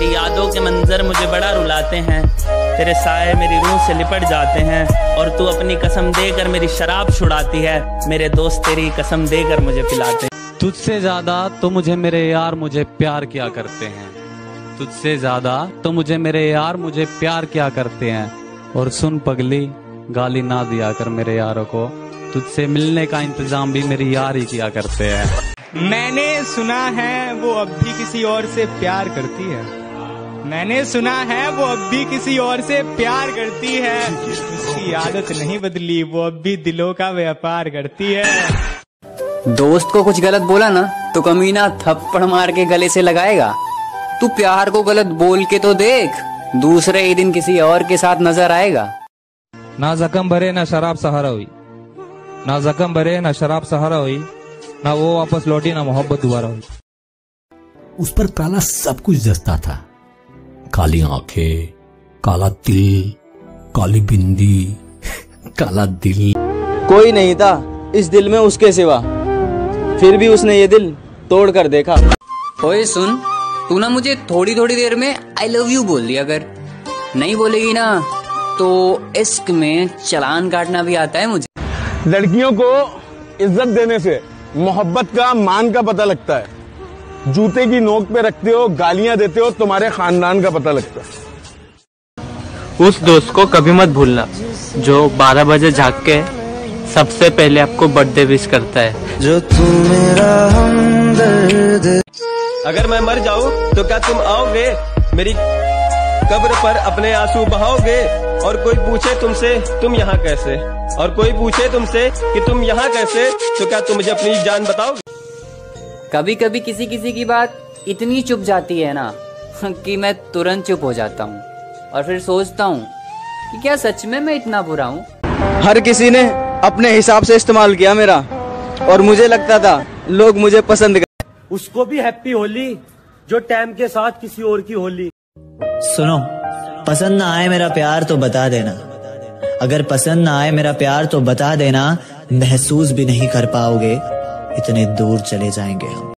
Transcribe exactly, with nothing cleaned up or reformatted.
तेरी यादों के मंजर मुझे बड़ा रुलाते हैं, तेरे साए मेरी रूह से लिपट जाते हैं, और तू अपनी कसम देकर मेरी शराब छुड़ाती है, मेरे दोस्त तेरी कसम देकर मुझे पिलाते हैं। तुझसे ज्यादा तो मुझे मेरे यार मुझे प्यार किया करते हैं, तुझसे ज्यादा तो मुझे मेरे यार मुझे प्यार किया करते हैं। और सुन पगली, गाली ना दिया कर मेरे यारों को, तुझसे मिलने का इंतजाम भी मेरी यार ही किया करते हैं। मैंने सुना है वो अब भी किसी और से प्यार करती है, मैंने सुना है वो अब भी किसी और से प्यार करती है, उसकी आदत नहीं बदली, वो अब भी दिलों का व्यापार करती है। दोस्त को कुछ गलत बोला ना तो कमीना थप्पड़ मार के गले से लगाएगा। तू प्यार को गलत बोल के तो देख, दूसरे ही दिन किसी और के साथ नजर आएगा। ना जख्म भरे ना शराब सहारा हुई, ना जख्म भरे ना शराब सहारा हुई, ना वो वापस लौटी ना मोहब्बत दोबारा हुई। उस पर काला सब कुछ जचता था, काली आंखें, काला तिल, काली बिंदी, काला दिल। कोई नहीं था इस दिल में उसके सिवा, फिर भी उसने ये दिल तोड़ कर देखा। ओए सुन, तू ना मुझे थोड़ी थोड़ी देर में आई लव यू बोल दिया कर, नहीं बोलेगी ना तो इश्क में चालान काटना भी आता है मुझे। लड़कियों को इज्जत देने से मोहब्बत का मान का पता लगता है, जूते की नोक पे रखते हो, गालियां देते हो, तुम्हारे खानदान का पता लगता है। उस दोस्त को कभी मत भूलना जो बारह बजे जाग के सबसे पहले आपको बर्थडे विश करता है। जो तू मेरा हमदर्द। अगर मैं मर जाऊं तो क्या तुम आओगे मेरी कब्र पर अपने आंसू बहाओगे? और कोई पूछे तुमसे तुम यहाँ कैसे, और कोई पूछे तुमसे कि तुम यहाँ कैसे, तो क्या तुम मुझे अपनी जान बताओगे? कभी कभी किसी किसी की बात इतनी चुप जाती है ना कि मैं तुरंत चुप हो जाता हूँ, और फिर सोचता हूँ कि क्या सच में मैं इतना बुरा हूँ? हर किसी ने अपने हिसाब से इस्तेमाल किया मेरा, और मुझे लगता था लोग मुझे पसंद कर। उसको भी हैप्पी होली जो टाइम के साथ किसी और की होली। सुनो, पसंद ना आए मेरा प्यार तो बता देना, अगर पसंद ना आए मेरा प्यार तो बता देना, महसूस भी नहीं कर पाओगे इतने दूर चले जाएंगे हम।